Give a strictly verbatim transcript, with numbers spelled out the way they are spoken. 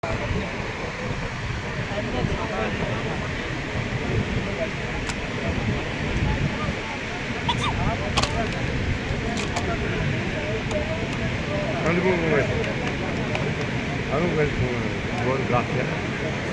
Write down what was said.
Quando vou ver? Eu não vejo por graça.